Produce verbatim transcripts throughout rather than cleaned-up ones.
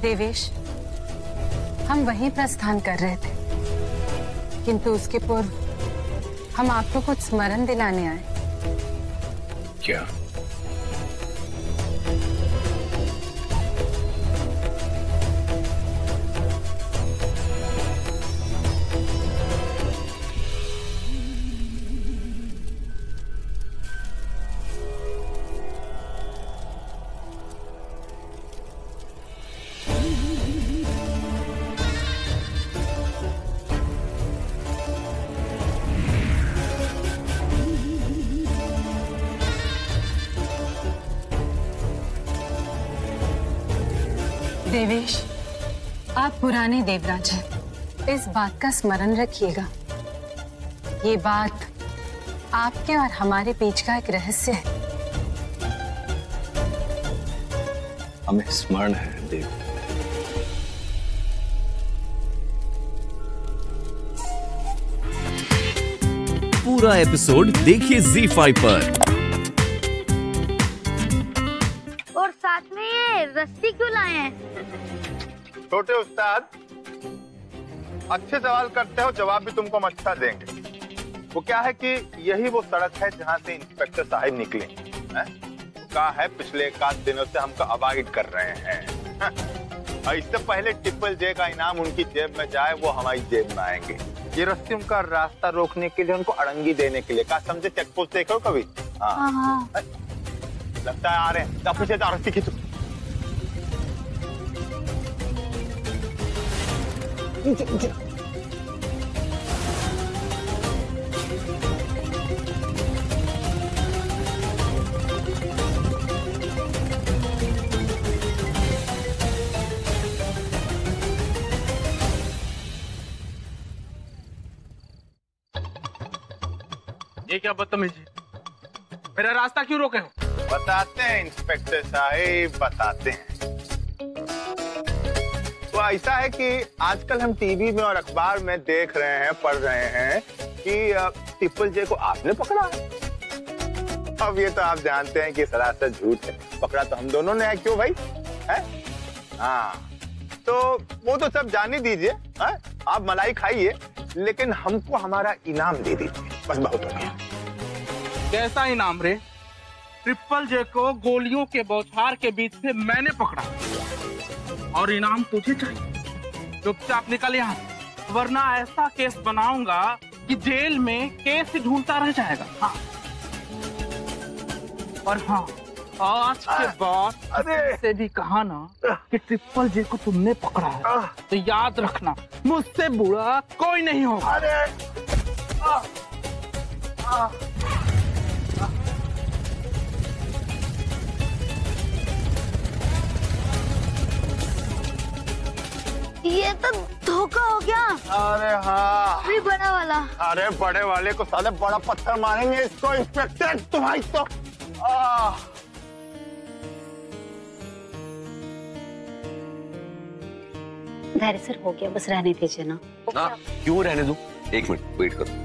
देवेश, हम वहीं प्रस्थान कर रहे थे, किंतु उसके पूर्व हम आपको कुछ स्मरण दिलाने आए। क्या? देवेश, आप पुराने देवराज हैं, इस बात का स्मरण रखिएगा। ये बात आपके और हमारे बीच का एक रहस्य है। हमें स्मरण है देव। पूरा एपिसोड देखिए ज़ी फाइव पर। और साथ में ये रस्सी क्यों लाए हैं? छोटे उस्ताद, अच्छे सवाल करते हो, जवाब भी तुमको हम अच्छा देंगे। वो क्या है कि यही वो सड़क है जहाँ से इंस्पेक्टर साहब निकले हैं। कहा है पिछले एक आध दिनों से हमको अवॉइड कर रहे हैं। और इससे पहले ट्रिपल जे का इनाम उनकी जेब में जाए, वो हमारी जेब में आएंगे। ये रस्सी उनका रास्ता रोकने के लिए, उनको अड़ंगी देने के लिए। क्या समझे? चेक पोस्ट देखे हो कभी? हाँ हाँ। लगता है आ रहे हैं। पीछे तो रस्सी खींचो। ये क्या बदतमीजी? मेरा रास्ता क्यों रोके हो? बताते हैं इंस्पेक्टर साहब, बताते हैं। तो ऐसा है कि आजकल हम टीवी में और अखबार में देख रहे हैं, पढ़ रहे हैं कि ट्रिपल जे को आपने पकड़ा है। अब ये तो आप जानते हैं कि सरासर झूठ है। पकड़ा तो हम दोनों ने है। क्यों भाई? है? हाँ, तो वो तो सब जान ही दीजिए। है? आप मलाई खाइए, लेकिन हमको हमारा इनाम दे दीजिए, बस बहुत हो गया। कैसा इनाम रे? ट्रिपल जे को गोलियों के बौछार के बीच से मैंने पकड़ा, और इनाम तुझे चाहिए। चुपचाप निकल यहाँ, वरना ऐसा केस बनाऊंगा कि जेल में केस ही ढूंढता रह जाएगा। हाँ। और हाँ, आज के बाद से भी कहा ना कि ट्रिपल जे को तुमने पकड़ा है, तो याद रखना मुझसे बुरा कोई नहीं होगा। अरे आ, आ, ये तो धोखा हो गया। अरे हाँ, भी बड़ा वाला। अरे बड़े वाले को साले बड़ा पत्थर मारेंगे इसको। इंस्पेक्टर तुम्हारी तो आ, धैर्य सर, हो गया, बस रहने दीजिए ना। हाँ, क्यों रहने दूं? एक मिनट वेट करो।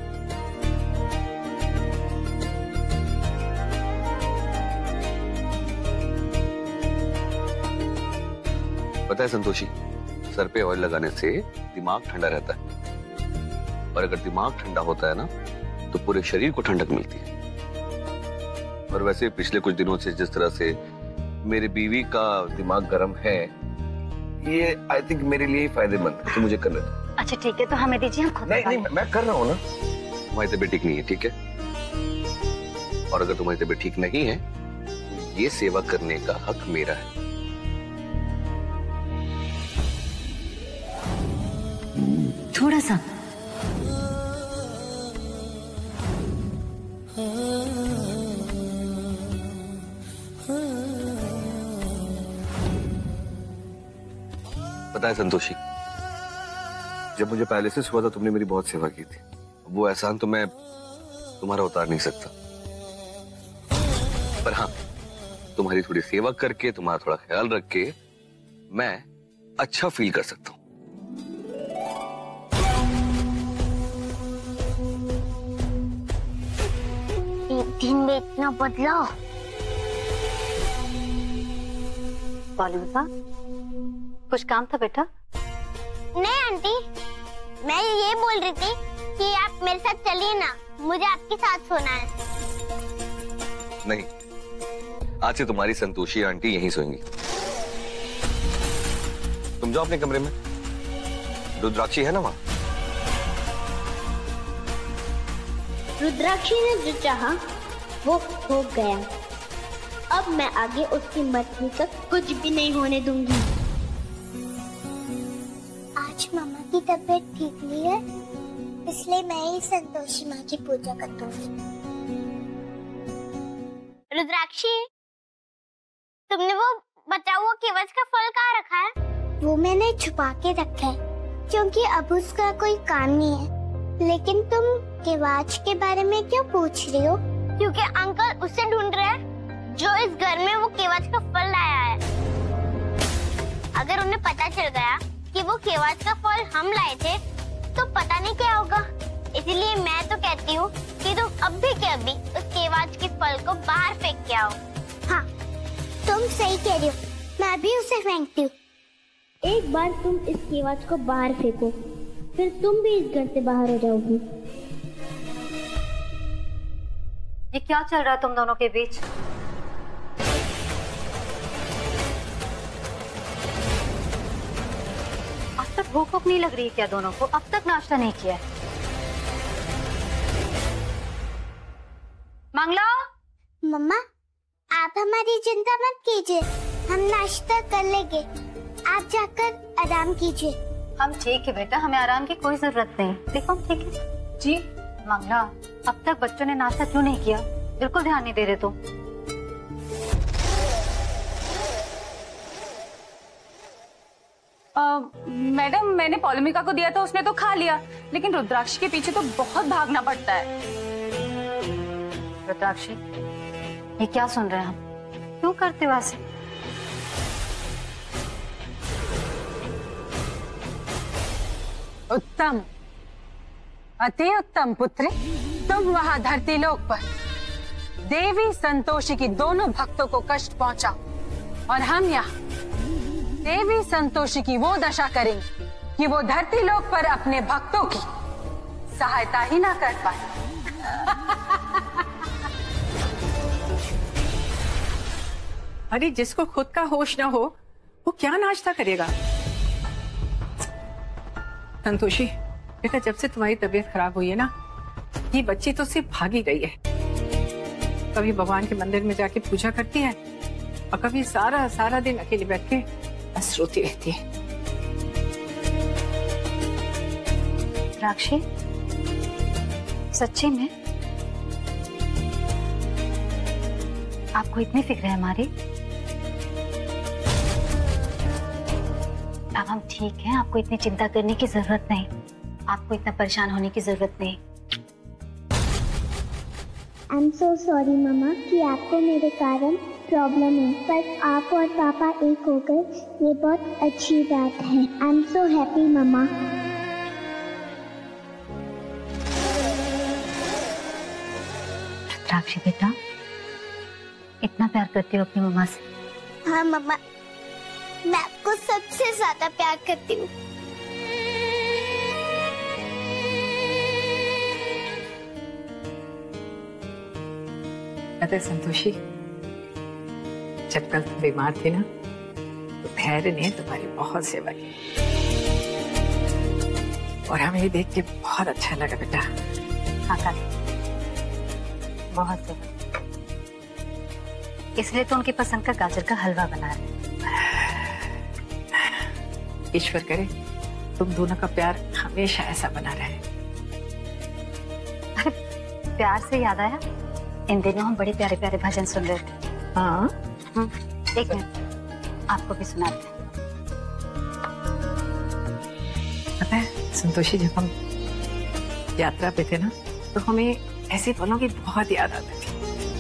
पता है संतोषी, सर पे ऑयल लगाने से दिमाग ठंडा रहता है, और अगर दिमाग ठंडा होता है ना तो पूरे शरीर को ठंडक मिलती है। और वैसे पिछले कुछ दिनों से जिस तरह से मेरी बीवी का दिमाग गर्म है, ये आई थिंक मेरे लिए ही फायदेमंद है। तो मुझे करने दो। अच्छा ठीक है, तो हमें दीजिए, हम खुद नहीं नहीं, मैं कर रहा हूँ ना। तुम्हारी तबीयत ठीक नहीं है, ठीक है? और अगर तुम्हारी तबीयत ठीक नहीं है तो ये सेवा करने का हक मेरा है। थोड़ा सा। पता है संतोषी, जब मुझे पैरालिसिस हुआ था तुमने मेरी बहुत सेवा की थी। वो एहसान तो मैं तुम्हारा उतार नहीं सकता, पर हाँ, तुम्हारी थोड़ी सेवा करके, तुम्हारा थोड़ा ख्याल रख के मैं अच्छा फील कर सकता हूँ। एक दिन में इतना बदलाव। कॉलिंग साहब, कुछ काम था बेटा? नहीं आंटी, मैं ये बोल रही थी कि आप मेरे साथ चलिए ना, मुझे आपके साथ सोना है। नहीं, आज से तुम्हारी संतोषी आंटी यहीं सोएंगी। तुम जाओ अपने कमरे में, रुद्राक्षी है ना वहां। रुद्राक्षी ने जो चाहा वो हो गया। अब मैं आगे उसकी मर्जी तक कुछ भी नहीं होने दूंगी। आज मामा की तबीयत ठीक नहीं है, इसलिए मैं ही संतोषी माँ की पूजा कर दूंगी। रुद्राक्षी, तुमने वो बचा हुआ केवच का फल कहाँ रखा है? वो मैंने छुपा के रखा है, क्योंकि अब उसका कोई काम नहीं है। लेकिन तुम केवाच के बारे में क्यों पूछ रही हो? क्योंकि अंकल उसे ढूंढ रहे हैं जो इस घर में वो केवाच का फल लाया है। अगर उन्हें पता चल गया कि वो केवाच का फल हम लाए थे, तो पता नहीं क्या होगा। इसलिए मैं तो कहती हूँ कि तुम अभी के अभी उस केवाच के फल को बाहर फेंक के आओ। हाँ, तुम सही कह रही हो, मैं भी उसे फेंकती हूँ। एक बार तुम इस केवाच को बाहर फेंको, फिर तुम भी इस घर से बाहर हो जाओगी। ये क्या चल रहा है तुम दोनों के बीच? अब तक भूख भूख नहीं लग रही क्या दोनों को? अब तक नाश्ता नहीं किया है। मंगला, मम्मा, आप हमारी चिंता मत कीजिए, हम नाश्ता कर लेंगे। आप जाकर आराम कीजिए। हम ठीक है बेटा, हमें आराम की कोई जरूरत नहीं। देखो हम ठीक है। जी मंगला, अब तक बच्चों ने नाश्ता क्यों नहीं किया? बिल्कुल ध्यान नहीं दे रहे तुम। मैडम, मैंने पौलमिका को दिया था, उसने तो खा लिया, लेकिन रुद्राक्षी के पीछे तो बहुत भागना पड़ता है। रुद्राक्षी, ये क्या सुन रहे हैं हम? क्यों करते हो ऐसे? उत्तम, अति उत्तम पुत्री, तुम वहां धरती लोक पर देवी संतोषी की दोनों भक्तों को कष्ट पहुंचाओ, और हम यहाँ देवी संतोषी की वो दशा करेंगे कि वो धरती लोक पर अपने भक्तों की सहायता ही ना कर पाए। अरे जिसको खुद का होश ना हो वो क्या नाश्ता करेगा? संतोषी बेटा, जब से तुम्हारी तबीयत खराब हुई है ना, ये बच्ची तो सिर्फ भागी गई है। कभी भगवान के मंदिर में जाके पूजा करती है और कभी सारा सारा दिन अकेले बैठ के बस रोती रहती है। राक्षी, सच्ची में आपको इतनी फिक्र है हमारी? अब हम ठीक हैं, आपको इतनी चिंता करने की जरूरत नहीं, आपको इतना परेशान होने की जरूरत नहीं। आई एम सो सॉरी मामा कि आपको मेरे कारण प्रॉब्लम है, पर आप और पापा एक हो गए, ये बहुत अच्छी बात है। आई एम सो हैप्पी मामा। राक्षी बेटा, इतना प्यार करती हो अपनी मम्मा से? हाँ मम्मा, मैं आपको सबसे ज्यादा प्यार करती हूँ। अरे संतोषी, जब कल तुम बीमार थी ना, तो धैर्य ने तुम्हारी बहुत सेवा की और हमें ये देख के बहुत अच्छा लगा बेटा। हाँ काकी, बहुत सेवा, इसलिए तो उनकी पसंद का गाजर का हलवा बना रहे। ईश्वर करे तुम दोनों का प्यार हमेशा ऐसा बना रहे। अरे प्यार से याद आया, इन दिनों हम बड़े प्यारे प्यारे भजन सुन रहे थे। हाँ, एक मिनट, आपको भी सुनाते हैं। पता है संतोषी, जब हम यात्रा पे थे ना, तो हमें ऐसे पलों की बहुत याद आती थी।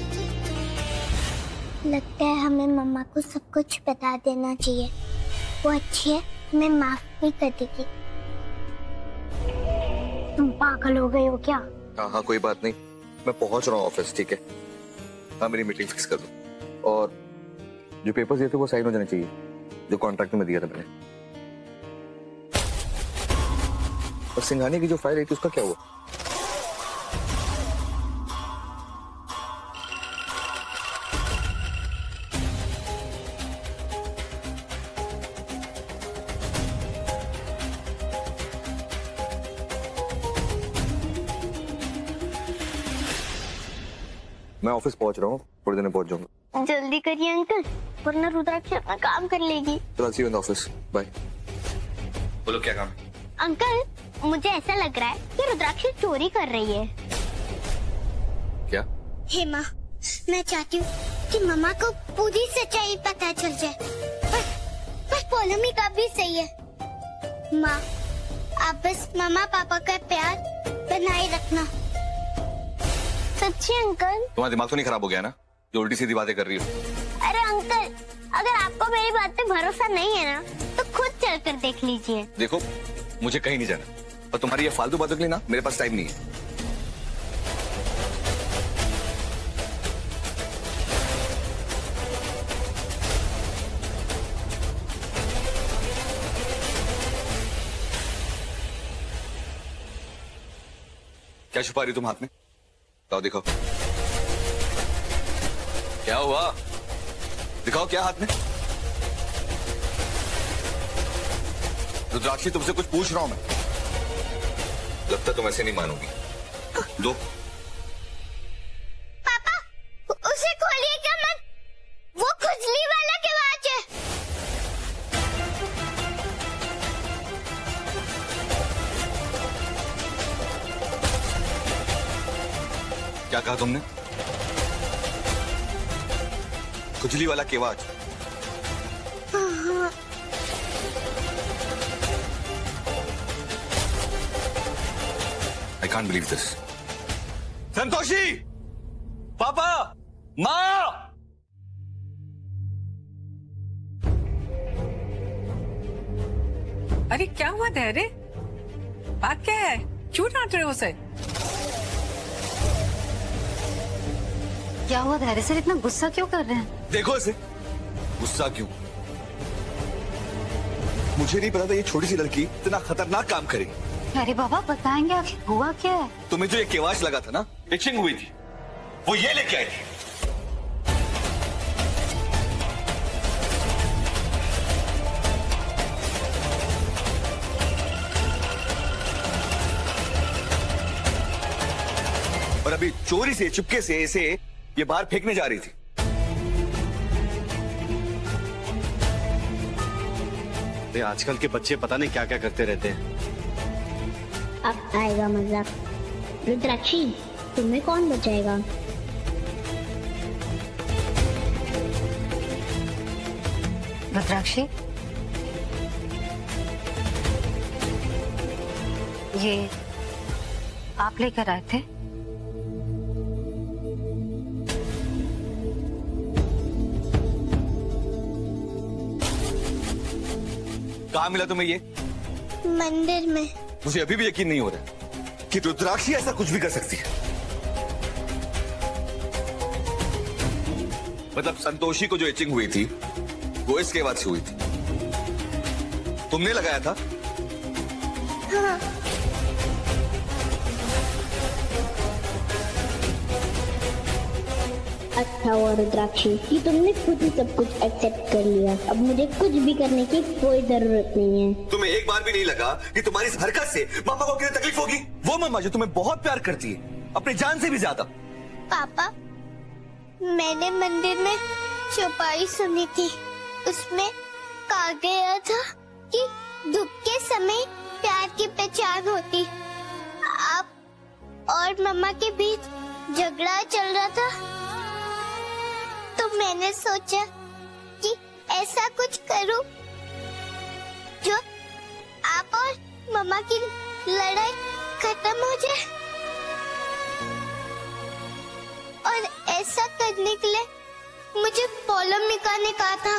लगता है हमें मम्मा को सब कुछ बता देना चाहिए, वो अच्छी है, हमें माफ भी कर देगी। तुम पागल हो गए हो क्या? हाँ हाँ कोई बात नहीं, मैं पहुंच रहा हूँ ऑफिस, ठीक है? हाँ मेरी मीटिंग फिक्स कर दो, और जो पेपर्स दिए थे वो साइन हो जाने चाहिए, जो कॉन्ट्रैक्ट में दिया था मैंने। और सिंघानिया की जो फाइल आई थी उसका क्या हुआ? मैं ऑफिस पहुंच रहा हूँ, थोड़ी देर में पहुंच जाऊंगा। जल्दी करिए अंकल, वरना रुद्राक्षी अपना काम कर लेगी। चलो see you in the office, bye. बोलो क्या काम? अंकल, मुझे ऐसा लग रहा है कि रुद्राक्षी चोरी कर रही है। क्या? हे माँ, मैं चाहती हूँ कि मम्मा को पूरी सच्चाई पता चल जाए। बस बस पौलमी का भी सही है। माँ, आप बस मम्मा पापा का प्यार बनाए रखना। सच्ची अंकल? तुम्हारा दिमाग तो नहीं खराब हो गया ना, जो उल्टी सीधी बातें कर रही हो? अरे अंकल, अगर आपको मेरी बात पे भरोसा नहीं है ना, तो खुद चल कर देख लीजिए। देखो, मुझे कहीं नहीं जाना, और तुम्हारी ये फालतू बातों के लिए ना मेरे पास टाइम नहीं है। क्या छुपा रही तुम हाथ में? बताओ, दिखाओ क्या हुआ, दिखाओ क्या हाथ में। रुद्राक्षी, तुमसे कुछ पूछ रहा हूं मैं, लगता तुम ऐसे नहीं मानोगी। दो। पापा, उसे खोलिएगा मत, वो खुजली वाला किवाड़ है। क्या कहा तुमने? खुजली वाला केवाड़? I can't believe this. Santoshi, पापा, माँ। अरे क्या हुआ धैर्य? बात क्या है? क्यों डांट रहे हो उसे? क्या हुआ धैर्य सर, इतना गुस्सा क्यों कर रहे हैं? देखो इसे, गुस्सा क्यों? मुझे नहीं पता था ये छोटी सी लड़की इतना खतरनाक काम करेगी। अरे बाबा, बताएंगे आखिर हुआ क्या है? तुम्हें जो ये केवाश लगा था ना, इचिंग हुई थी, वो ये लेके आई थी। और अभी चोरी से, चुपके से इसे ये बाहर फेंकने जा रही थी। आजकल के बच्चे पता नहीं क्या क्या करते रहते हैं। अब आएगा मजाक। रुद्राक्षी, तुम्हें कौन बचाएगा? रुद्राक्षी, ये आप लेकर आए थे? कहाँ मिला तुम्हें ये? मंदिर में। मुझे अभी भी यकीन नहीं हो रहा कि रुद्राक्षी ऐसा कुछ भी कर सकती है। मतलब संतोषी को जो इचिंग हुई थी वो इसके बाद से हुई थी। तुमने लगाया था? हाँ। अच्छा हुआ रुद्राक्षी कि तुमने खुद ही सब कुछ एक्सेप्ट कर लिया। अब मुझे कुछ भी करने की कोई जरूरत नहीं है। तुम्हें एक बार भी नहीं लगा कि तुम्हारी इस हरकत से मामा को कितनी तकलीफ होगी? वो मामा जो तुम्हें बहुत प्यार करती है, अपनी जान से भी ज्यादा। पापा, मैंने मंदिर में चौपाई सुनी थी, उसमें कहा गया था कि दुख के समय प्यार की पहचान होती। आप और मम्मा के बीच झगड़ा चल रहा था, तो मैंने सोचा कि ऐसा कुछ करूं जो आप और मम्मा की लड़ाई खत्म हो जाए। और ऐसा करने के लिए मुझे पौलमिका ने कहा था।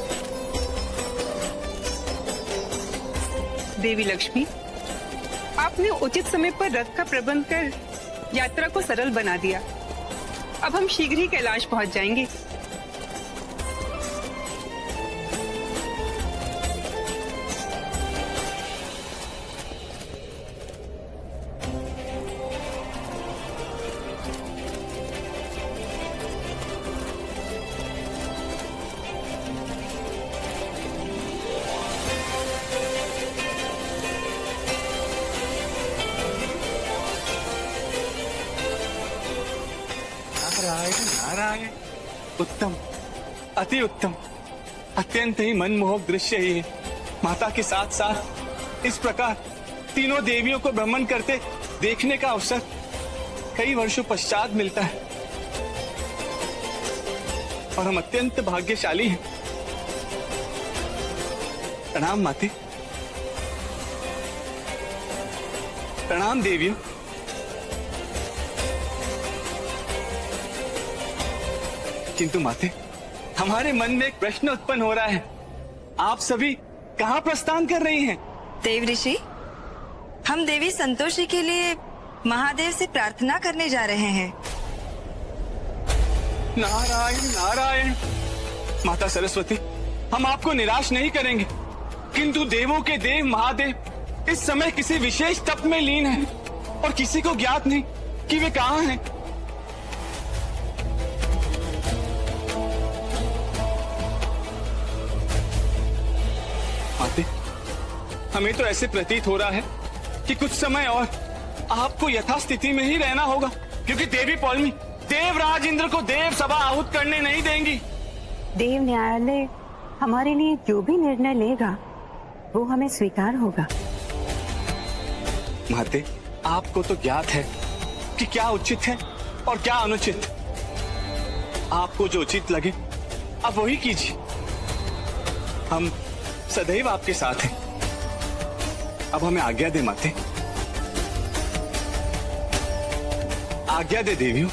देवी लक्ष्मी, आप आपने उचित समय पर रथ का प्रबंध कर यात्रा को सरल बना दिया। अब हम शीघ्र ही कैलाश पहुंच जाएंगे। नारायण, उत्तम, अति उत्तम, अत्यंत ही मनमोहक दृश्य ही है। माता के साथ साथ इस प्रकार तीनों देवियों को भ्रमण करते देखने का अवसर कई वर्षों पश्चात मिलता है और हम अत्यंत भाग्यशाली हैं। प्रणाम माते। प्रणाम देवियों। किंतु माते, हमारे मन में एक प्रश्न उत्पन्न हो रहा है। आप सभी कहाँ प्रस्थान कर रही हैं? देव ऋषि, हम देवी संतोषी के लिए महादेव से प्रार्थना करने जा रहे हैं। नारायण नारायण। माता सरस्वती, हम आपको निराश नहीं करेंगे, किंतु देवों के देव महादेव इस समय किसी विशेष तप में लीन हैं और किसी को ज्ञात नहीं कि वे कहाँ हैं। माते, हमें तो ऐसे प्रतीत हो रहा है कि कुछ समय और आपको यथास्थिति में ही रहना होगा, क्योंकि देवी पौलमी देवराज इंद्र को देव सभा आहूत करने नहीं देंगी। देव न्यायालय हमारे लिए जो भी निर्णय लेगा वो हमें स्वीकार होगा। माते, आपको तो ज्ञात है कि क्या उचित है और क्या अनुचित। आपको जो उचित लगे आप वही कीजिए। हम सदैव आपके साथ हैं। अब हमें आज्ञा दे माते। आज्ञा दे देवियों।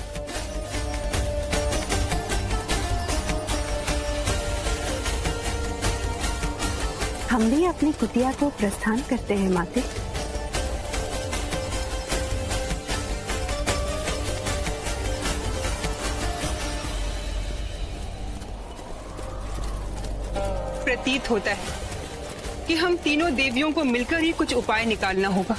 हम भी अपनी कुटिया को प्रस्थान करते हैं माते। प्रतीत होता है कि हम तीनों देवियों को मिलकर ही कुछ उपाय निकालना होगा।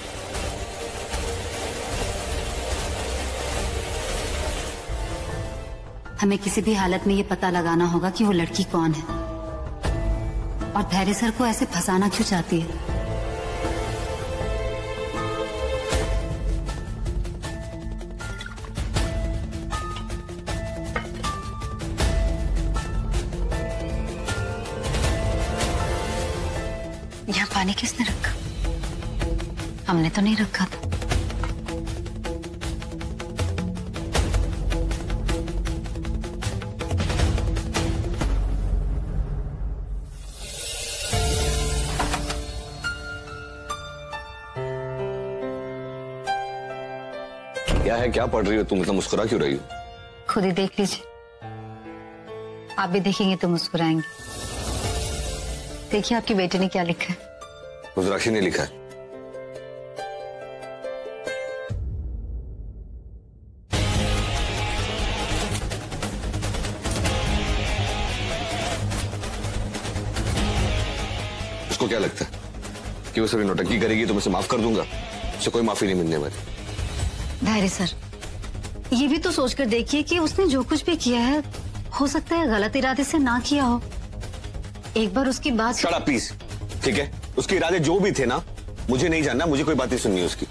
हमें किसी भी हालत में ये पता लगाना होगा कि वो लड़की कौन है और धैर्य सर को ऐसे फंसाना क्यों चाहती है। यहाँ पानी किसने रखा? हमने तो नहीं रखा था। क्या है, क्या पढ़ रही हो तुम? इतना मुस्कुरा क्यों रही हो? खुद ही देख लीजिए। आप भी देखेंगे तो मुस्कुराएंगे। देखिए आपकी बेटी ने क्या लिखा है। रुद्राक्षी ने लिखा है। उसको क्या लगता है कि वो सभी नौटंकी करेगी तो मैं उसे माफ कर दूंगा? उसे कोई माफी नहीं मिलने वाली। धैर्य सर, ये भी तो सोचकर देखिए कि उसने जो कुछ भी किया है हो सकता है गलत इरादे से ना किया हो। एक बार उसकी बात शट अप प्लीज। ठीक है, उसके इरादे जो भी थे ना, मुझे नहीं जानना, मुझे कोई बात नहीं सुननी उसकी।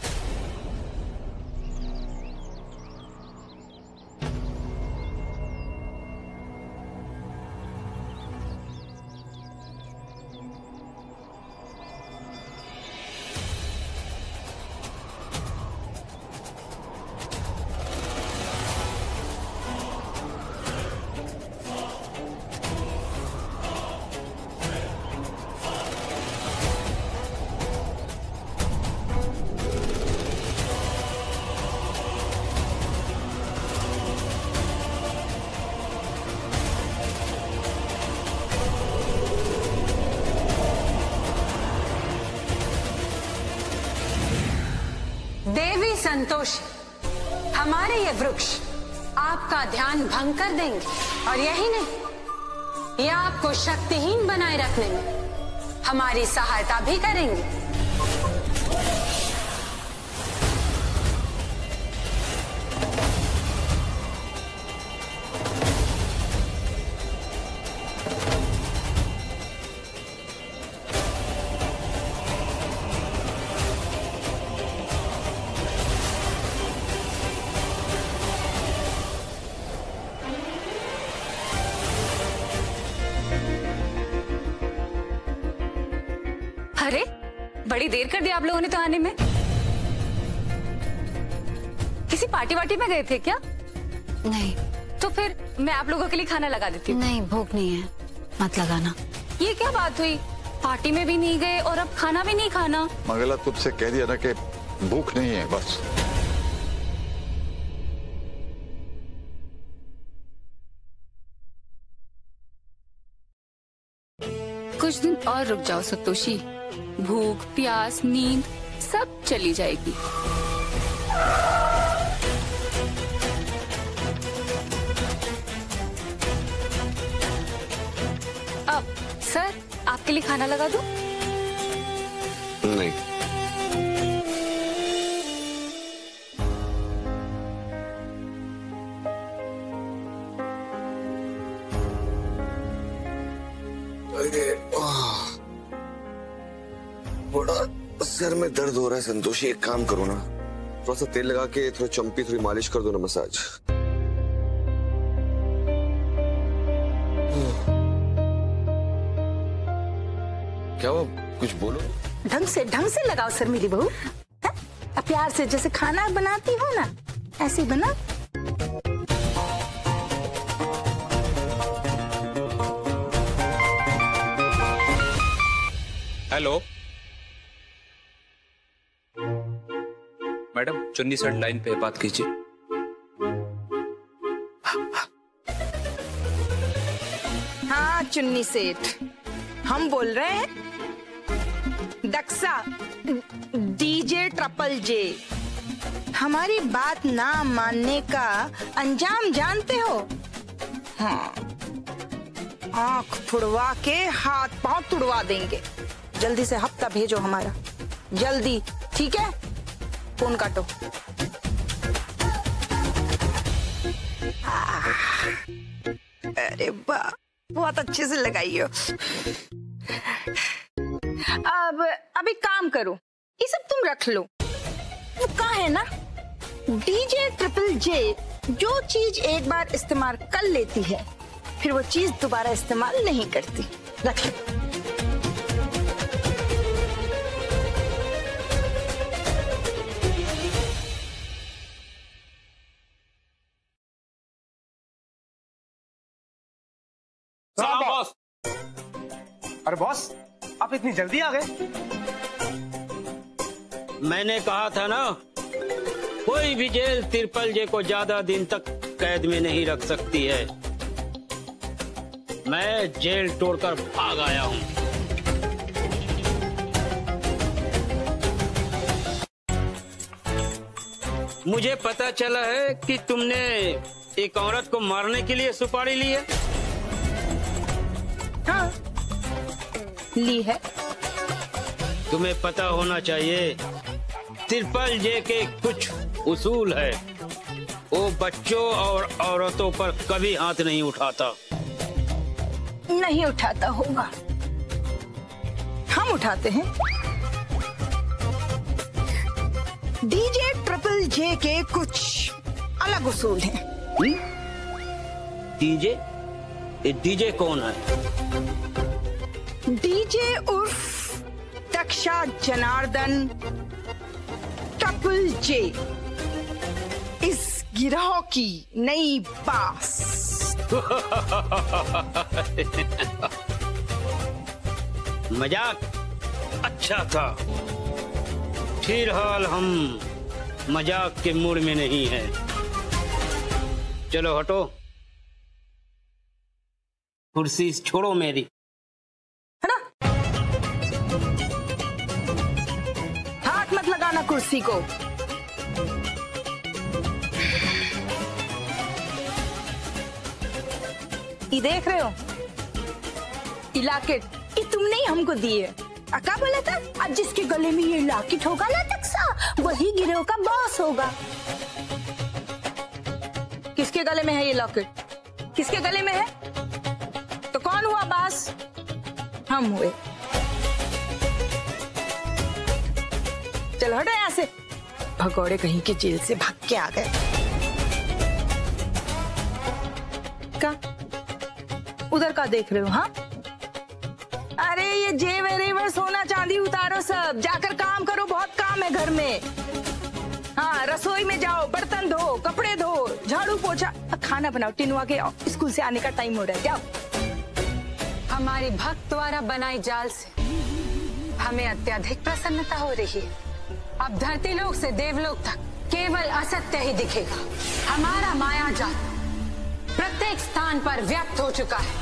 संतोषी, हमारे ये वृक्ष आपका ध्यान भंग कर देंगे, और यही नहीं, ये आपको शक्तिहीन बनाए रखने में हमारी सहायता भी करेंगे। अरे बड़ी देर कर दी आप लोगों ने तो आने में। किसी पार्टी वार्टी में गए थे क्या? नहीं। तो फिर मैं आप लोगों के लिए खाना लगा देती हूँ। नहीं, भूख नहीं है, मत लगाना। ये क्या बात हुई? पार्टी में भी नहीं गए और अब खाना भी नहीं खाना। मंगला तुझसे कह दिया ना कि भूख नहीं है, बस। कुछ दिन और रुक जाओ संतोषी, भूख प्यास नींद सब चली जाएगी। अब सर आपके लिए खाना लगा दूं? नहीं। बड़ा सर में दर्द हो रहा है संतोषी, एक काम करो ना, थोड़ा सा तेल लगा के थोड़ा चंपी थोड़ी मालिश कर दो ना, मसाज। क्या हुआ, कुछ बोलो। ढंग से ढंग से लगाओ सर मेरी बहू, प्यार से जैसे खाना बनाती हो ना ऐसे बना। Hello madam, Chunni sir line पे बात कीजिए। हाँ चुन्नी सेठ, हम बोल रहे हैं दक्षा डीजे ट्रिपल जे। हमारी बात ना मानने का अंजाम जानते हो? हाँ, आंख फुड़वा के हाथ पांव तुड़वा देंगे। जल्दी से हफ्ता भेजो हमारा, जल्दी, ठीक है? फोन काटो। अरे वाह, बहुत अच्छे से लगाई हो। अब अभी काम करो, ये सब तुम रख लो। वो कहाँ है ना, डीजे ट्रिपल जे जो चीज एक बार इस्तेमाल कर लेती है फिर वो चीज दोबारा इस्तेमाल नहीं करती। रख लो। बॉस। अरे बॉस, आप इतनी जल्दी आ गए? मैंने कहा था ना, कोई भी जेल ट्रिपल जे को ज्यादा दिन तक कैद में नहीं रख सकती है। मैं जेल तोड़कर भाग आया हूं। मुझे पता चला है कि तुमने एक औरत को मारने के लिए सुपारी ली है। हाँ, ली है। तुम्हें पता होना चाहिए, ट्रिपल जे के कुछ उसूल है। वो बच्चों और औरतों पर कभी हाथ नहीं उठाता। नहीं उठाता होगा, हम उठाते हैं। डीजे ट्रिपल जे के कुछ अलग उसूल हैं। डीजे? डीजे कौन है? डीजे उर्फ दक्षा जनार्दन ट्रिपल जे, इस गिरोह की नई बास। मजाक अच्छा था, फिलहाल हम मजाक के मूड में नहीं हैं। चलो हटो, कुर्सी छोड़ो मेरी। है ना? हाथ मत लगाना कुर्सी को। ये देख रहे हो लॉकेट, ये तुमने ही हमको दिए। अका बोला था आज जिसके गले में ये लॉकेट होगा ना टक्सा, वही गिरोह का बॉस होगा। किसके गले में है ये लॉकेट? किसके गले में है? तो कौन हुआ बॉस? हम हुए। चल हटो यहाँ से, भगौड़े कहीं के जेल से भाग के आ गए। का उधर का देख रहे हो? हाँ, अरे ये जेवरेवर सोना चांदी उतारो सब, जाकर काम करो, बहुत काम है घर में। हाँ, रसोई में जाओ, बर्तन धो, कपड़े धो, झाड़ू पोछा, खाना बनाओ। टिनुआ के स्कूल से आने का टाइम हो रहा है, जाओ। हमारी भक्त द्वारा बनाई जाल से हमें अत्यधिक प्रसन्नता हो रही है। अब धरती लोक से देवलोक तक केवल असत्य ही दिखेगा। हमारा माया जाल प्रत्येक स्थान पर व्यक्त हो चुका है।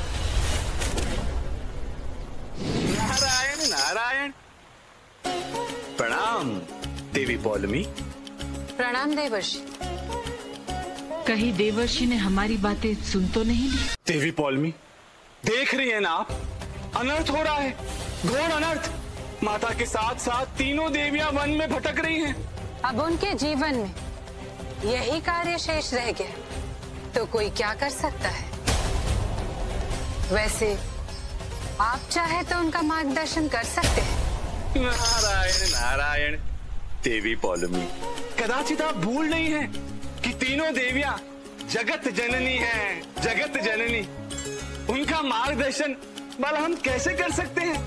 नारायण नारायण। प्रणाम देवी पौलमी। प्रणाम देवर्षि। कहीं देवर्षि ने हमारी बातें सुन तो नहीं ली? देवी पौलमी, देख रही है ना आप, अनर्थ हो रहा है, घोर अनर्थ। माता के साथ साथ तीनों देवियां वन में भटक रही हैं। अब उनके जीवन में यही कार्य शेष रह गया, तो कोई क्या कर सकता है? वैसे आप चाहे तो उनका मार्गदर्शन कर सकते हैं। नारायण नारायण। देवी पौलमी, कदाचित आप भूल नहीं हैं कि तीनों देवियां जगत जननी हैं, जगत जननी। उनका मार्गदर्शन भला हम कैसे कर सकते हैं?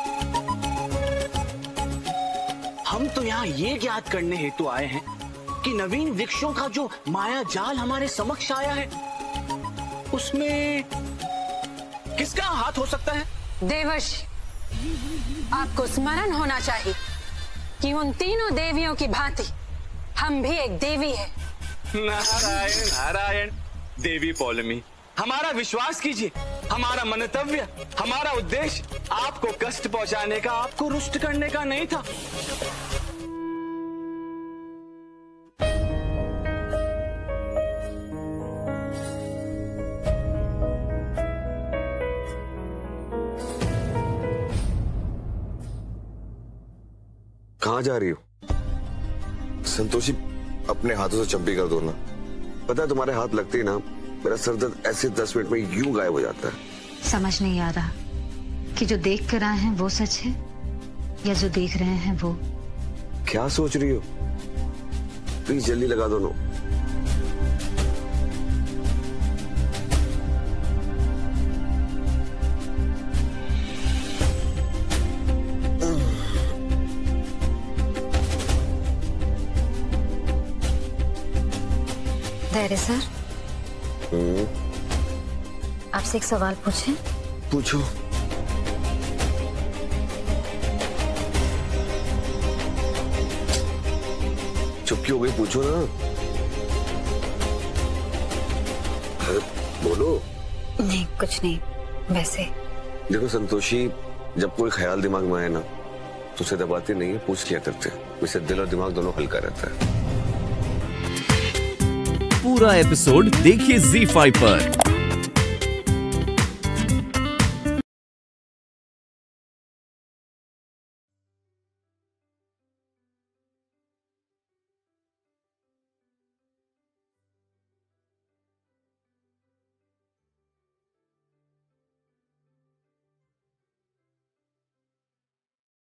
हम तो यहाँ ये ज्ञात करने हेतु आए हैं कि नवीन वृक्षों का जो माया जाल हमारे समक्ष आया है, उसमें किसका हाथ हो सकता है? देवर्षि, आपको स्मरण होना चाहिए कि उन तीनों देवियों की भांति हम भी एक देवी है। नारायण नारायण। देवी पौलमी, हमारा विश्वास कीजिए, हमारा मनतव्य, हमारा उद्देश्य आपको कष्ट पहुंचाने का, आपको रुष्ट करने का नहीं था। कहाँ जा रही हो? संतोषी, अपने हाथों से चंपी कर दो ना। पता है तुम्हारे हाथ लगते ही ना मेरा सर दर्द ऐसे दस मिनट में यूं गायब हो जाता है। समझ नहीं आ रहा कि जो देख कर आए हैं वो सच है या जो देख रहे हैं वो। क्या सोच रही हो? प्लीज जल्दी लगा दो ना। धैर्य सर, आपसे एक सवाल पूछें? पूछो। चुप क्यों हो गई? पूछो ना। अरे बोलो। नहीं, कुछ नहीं, वैसे। देखो संतोषी, जब कोई ख्याल दिमाग में आए ना तो उसे दबाते नहीं है, पूछ लिया करते। इससे दिल और दिमाग दोनों हल्का रहता है। पूरा एपिसोड देखिए ज़ी फाइव पर।